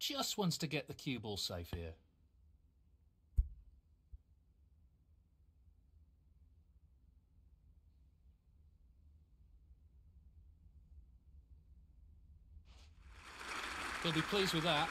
just wants to get the cue ball safe here. He'll be pleased with that.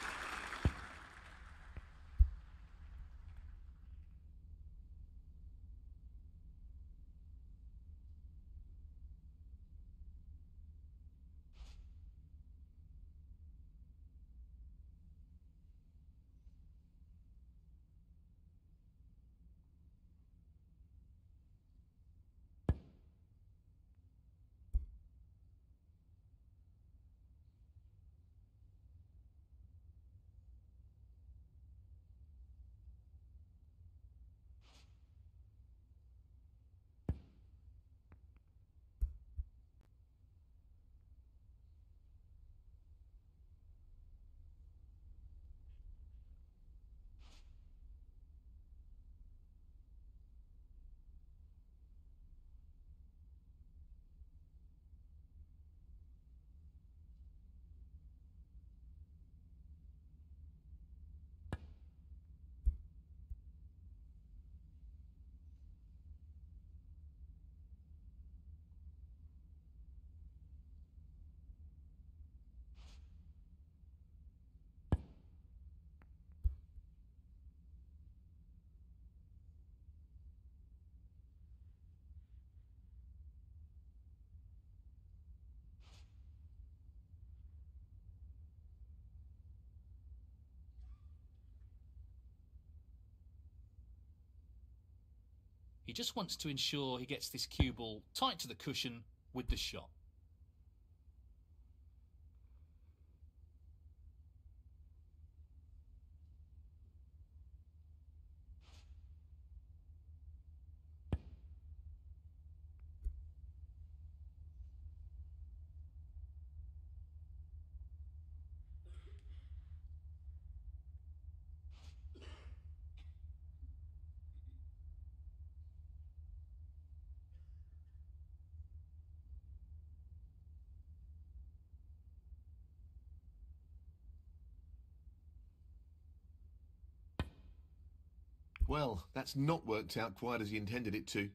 He just wants to ensure he gets this cue ball tight to the cushion with the shot. Well, that's not worked out quite as he intended it to.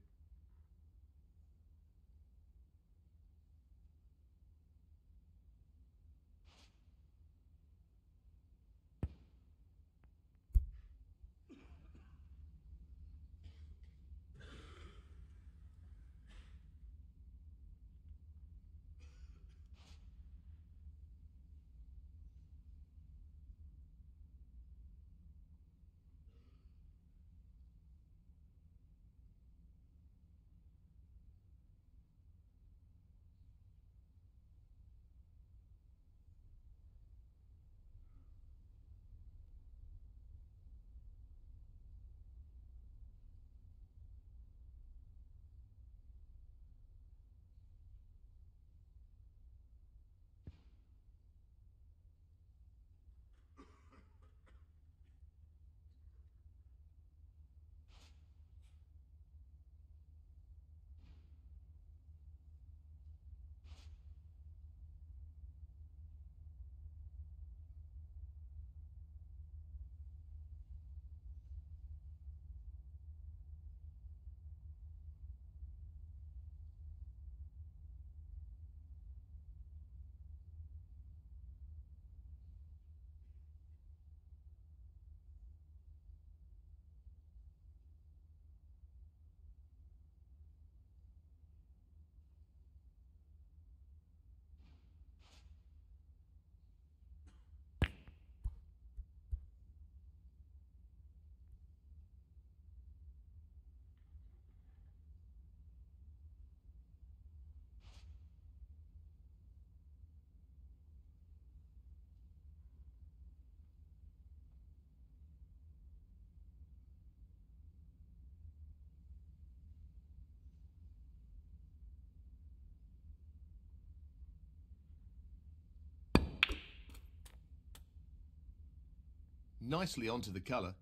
Nicely onto the colour.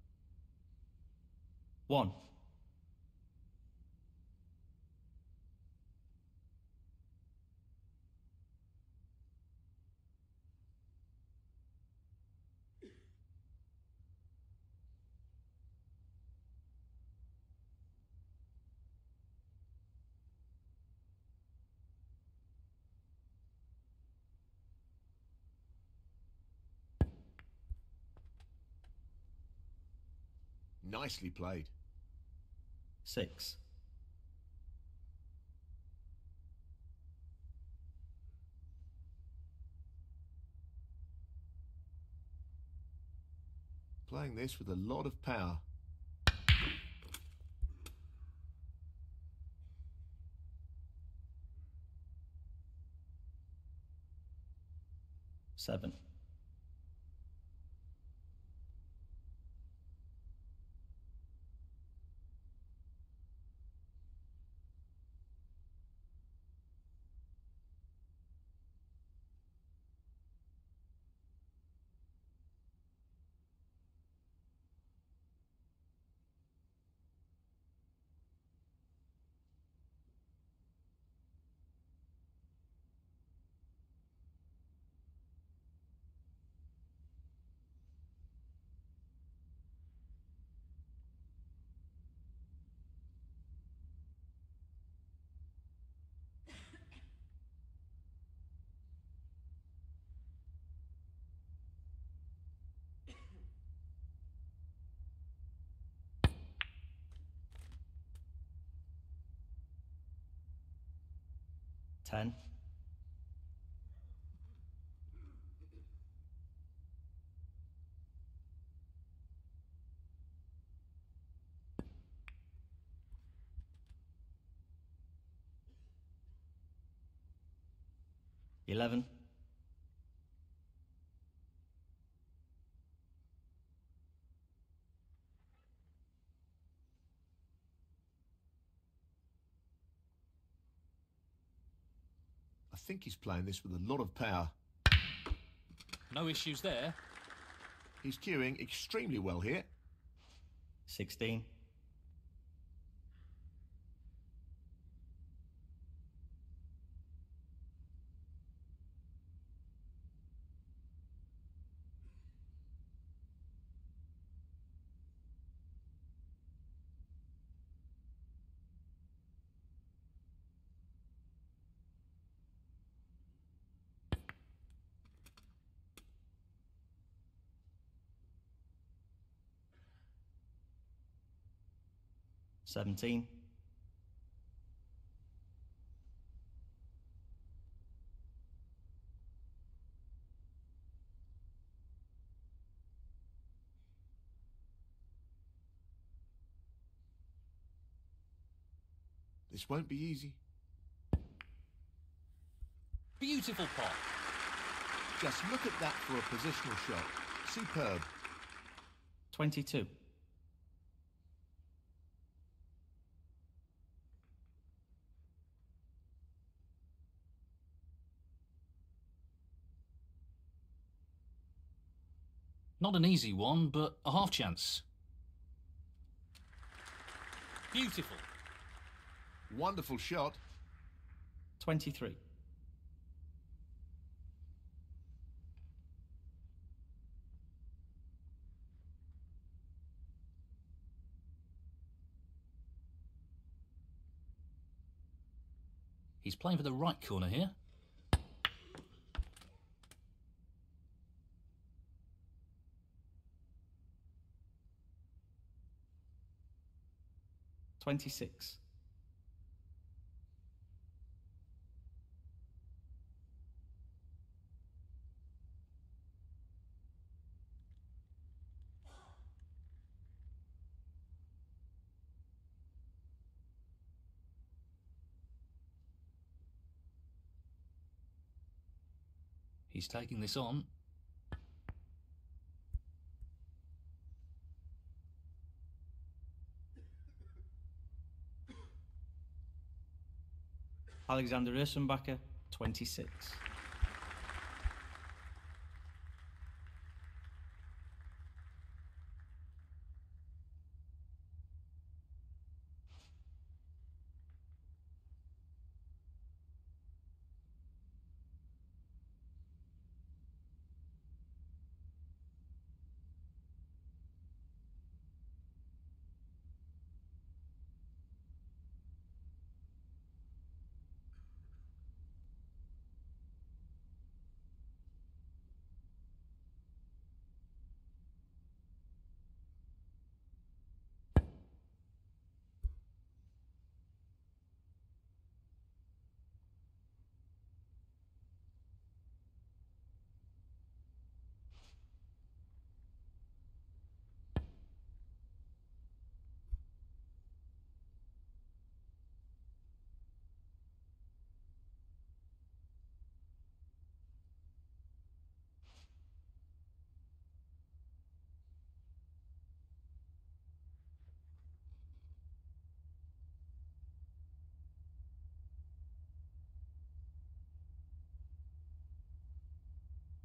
1. Nicely played. 6. Playing this with a lot of power. 7. Ten. 11. 'I think he's playing this with a lot of power. No issues there. He's cueing extremely well here. 16. 17. 'This won't be easy. Beautiful pot. Just look at that for a positional shot. Superb. 22. 'Not an easy one, but a half chance. Beautiful. Wonderful shot. 23. 'He's playing for the right corner here. 26. 'He's taking this on. Alexander Ursenbacher, 26.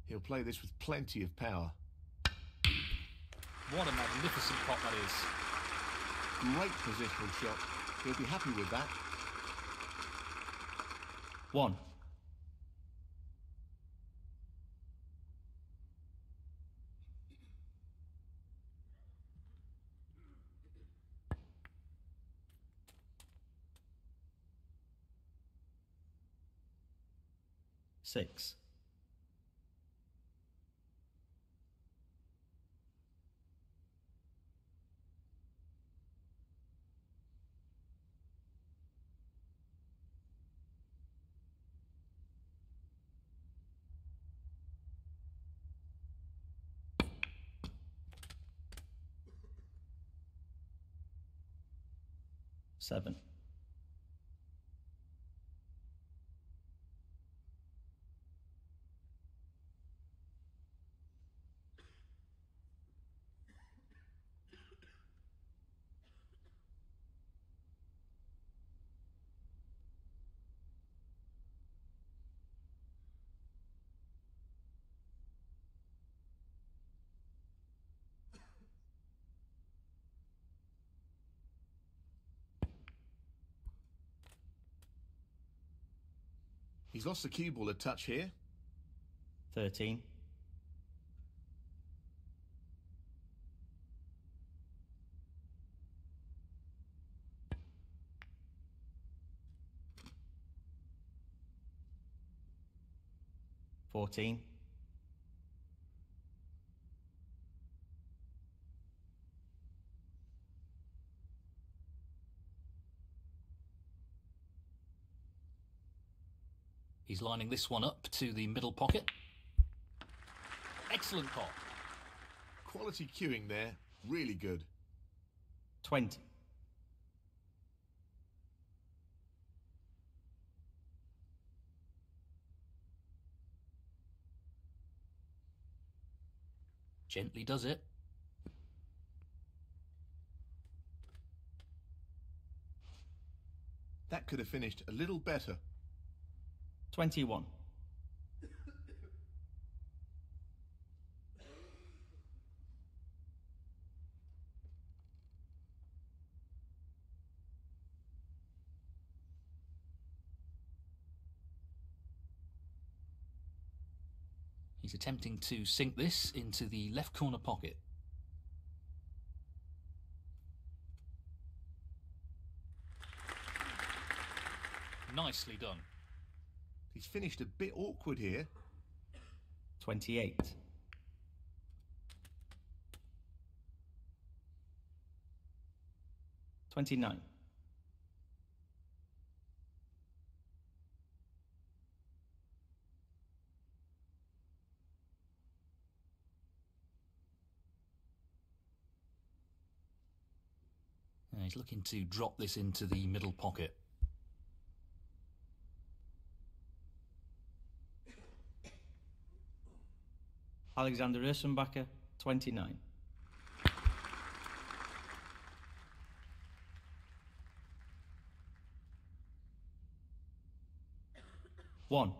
He'll play this with plenty of power. What a magnificent pot that is. Great positional shot. He'll be happy with that. 1. Six. 7. He's lost the cue ball a touch here. 13. 14. 'He's lining this one up to the middle pocket. Excellent pot. Quality cueing there. Really good. 20. 'Gently does it. That could have finished a little better. 21. 'He's attempting to sink this into the left corner pocket. Nicely done. He's finished a bit awkward here. 28. 29. 'He's looking to drop this into the middle pocket. Alexander Ursenbacher, 29. 1.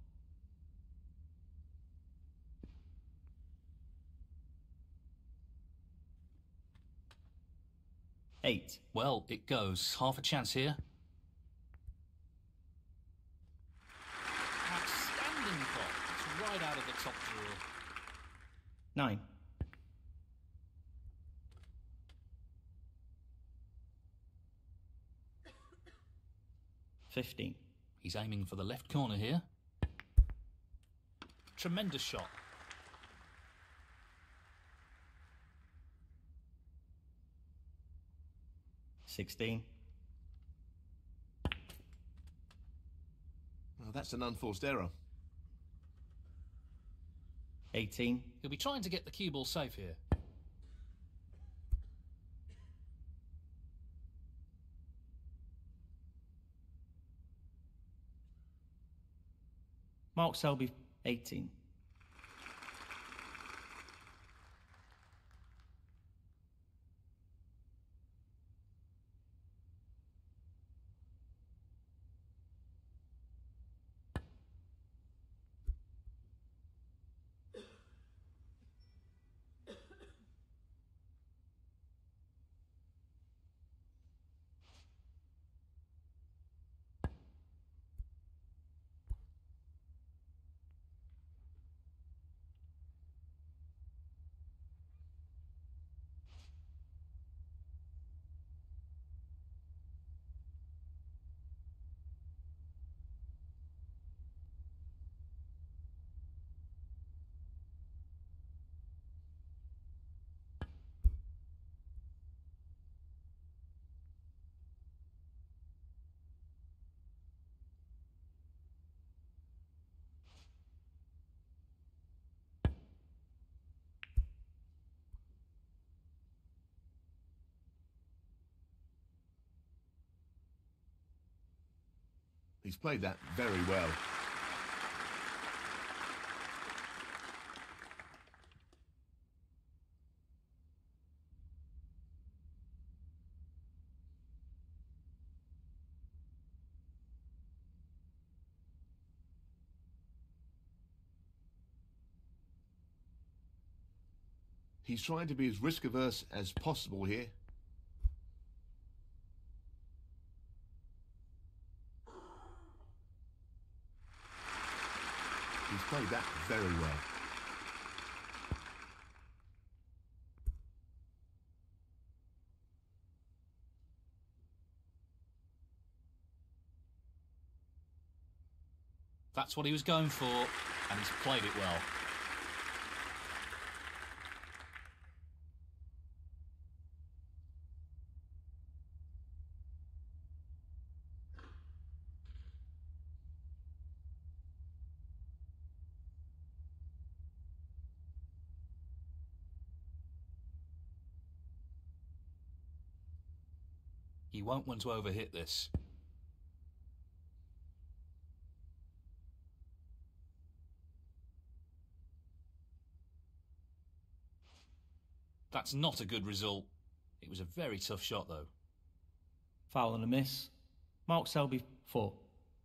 8. Well, it goes. Half a chance here. Outstanding pot. It's right out of the top drawer. 9. 15. He's aiming for the left corner here. Tremendous shot. 16. Well, that's an unforced error. 18. He'll be trying to get the cue ball safe here. Mark Selby, 18. He's played that very well. He's trying to be as risk-averse as possible here. He's played that very well. That's what he was going for, and he's played it well. He won't want to overhit this. That's not a good result. It was a very tough shot, though. Foul and a miss. Mark Selby, 4.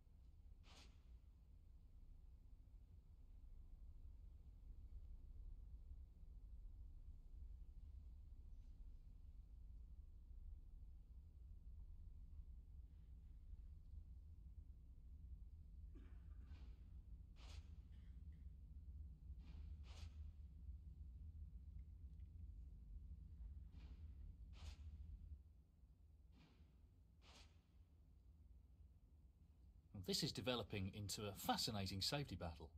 This is developing into a fascinating safety battle.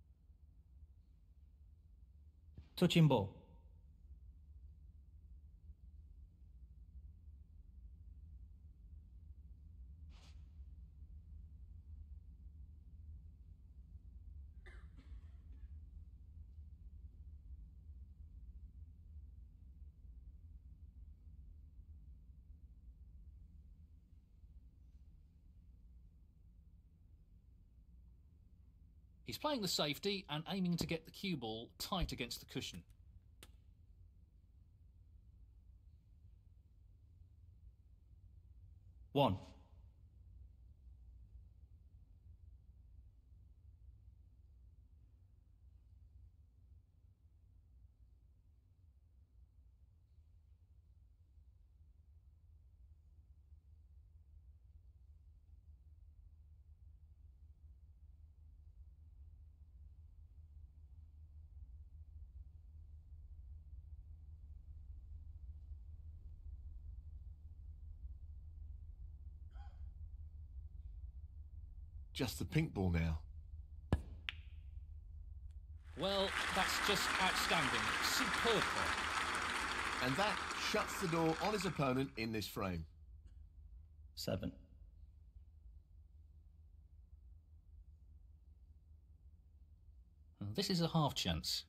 Touching ball. He's playing the safety and aiming to get the cue ball tight against the cushion. One. Just the pink ball now. Well, that's just outstanding. Superb play. And that shuts the door on his opponent in this frame. 7. This is a half chance.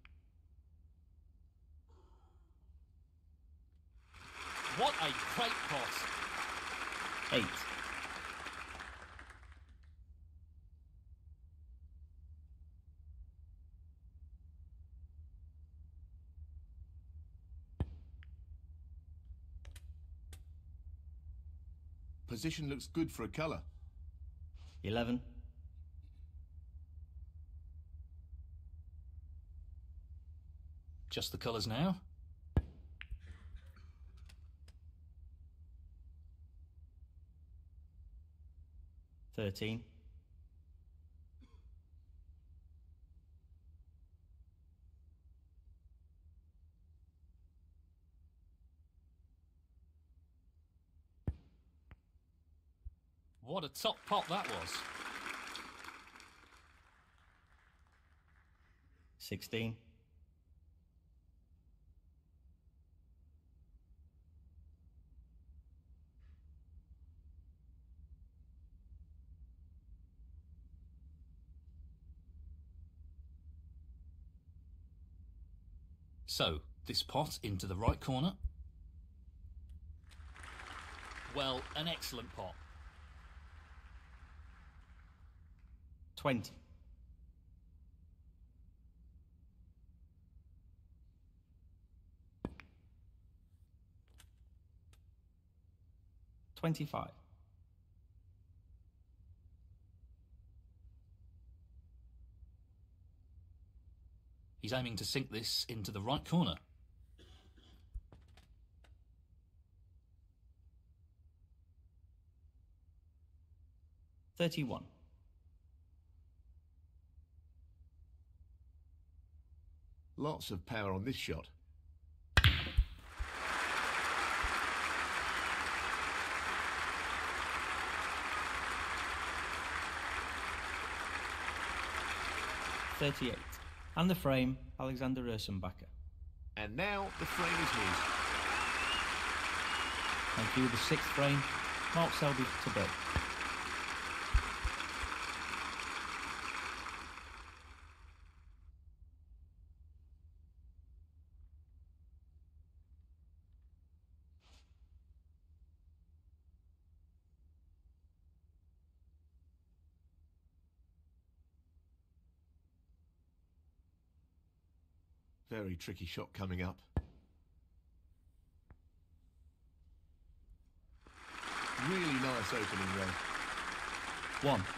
What a great pot. 8. Position looks good for a colour. 11. Just the colours now. 13. What a top pot that was. 16. So, this pot into the right corner. Well, an excellent pot. 20. 25. 'He's aiming to sink this into the right corner. 31. Lots of power on this shot. .38. And the frame, Alexander Ursenbacher. And now the frame is his. Thank you, the sixth frame, Mark Selby to bird. Very tricky shot coming up. Really nice opening there. 1.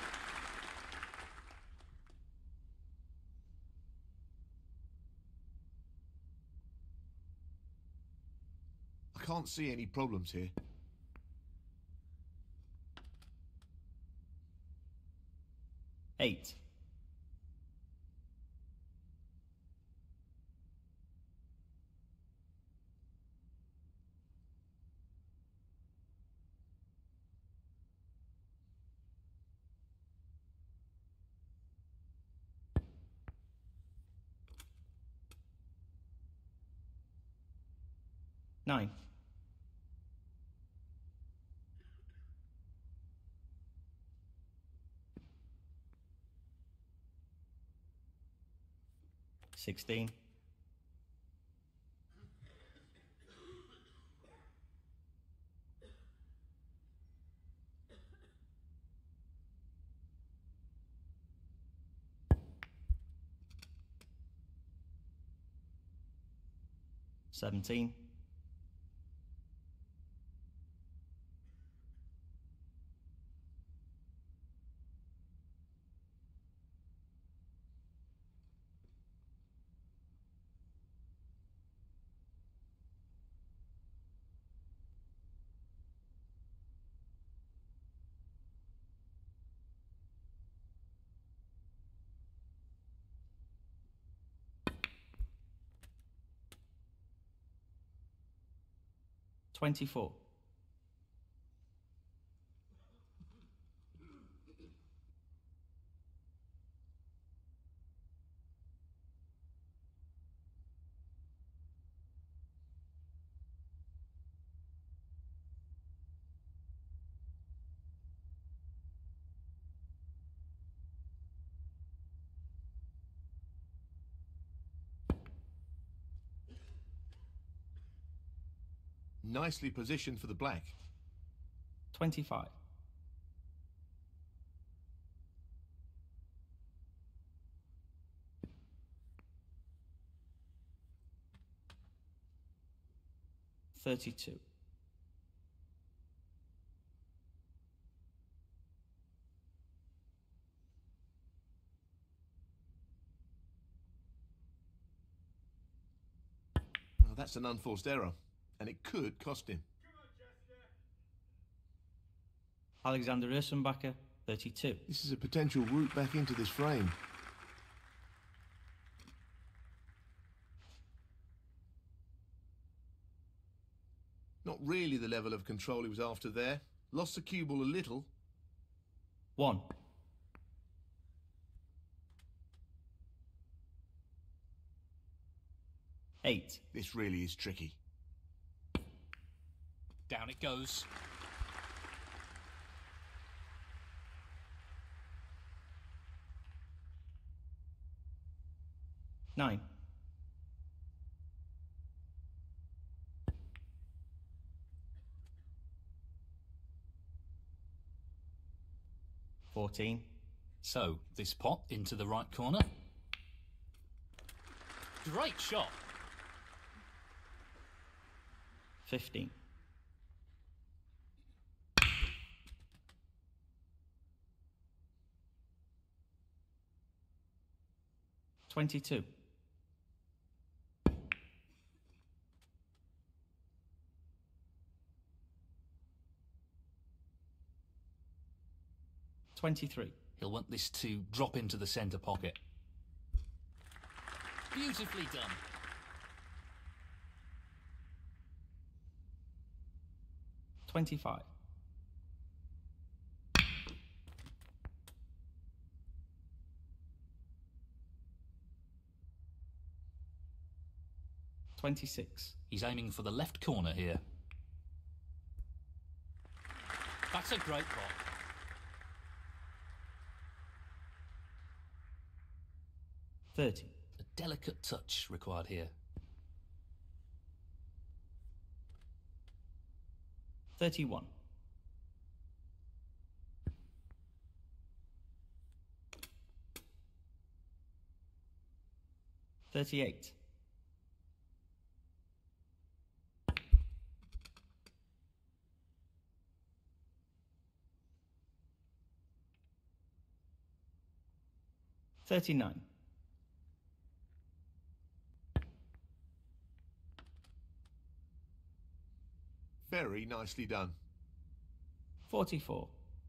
I can't see any problems here. 8. 9. 16. 17. 24. Nicely positioned for the black. 25. 32. 'Well, that's an unforced error, and it could cost him. Alexander Ursenbacher, 32. This is a potential route back into this frame. Not really the level of control he was after there. Lost the cue ball a little. 1. 8. This really is tricky. Down it goes. 9. 14. So, this pot into the right corner. Great shot. 15. 22. 23. He'll want this to drop into the centre pocket. Beautifully done. 25. 26. He's aiming for the left corner here. That's a great pot. 30. A delicate touch required here. 31. 38. 39. 'Very nicely done. 44.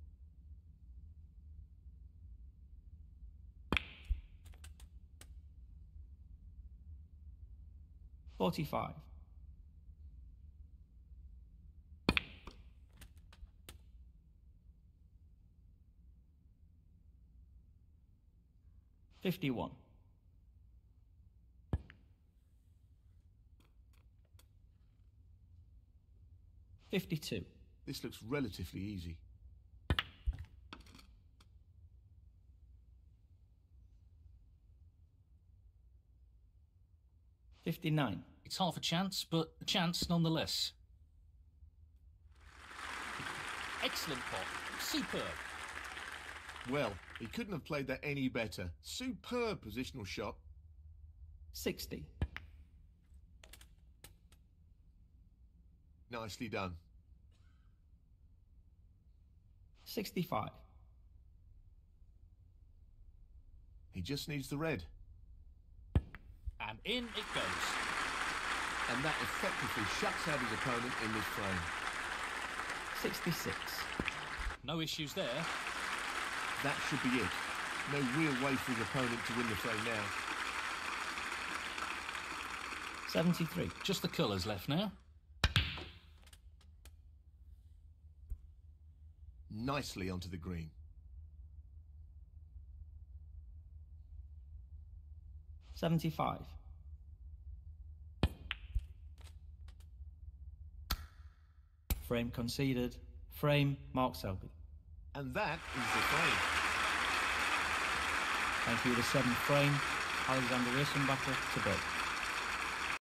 45. 51. 52. This looks relatively easy. 59. It's half a chance, but a chance nonetheless. Excellent pot. Superb. Well, he couldn't have played that any better. Superb positional shot. 60. Nicely done. 65. He just needs the red. And in it goes. And that effectively shuts out his opponent in this frame. 66. No issues there. That should be it. No real way for his opponent to win the frame now. 73. Just the colours left now. Nicely onto the green. 75. Frame conceded. Frame, Mark Selby. And that is the frame. Thank you. The 7th frame, Alexander Isenbacher to break.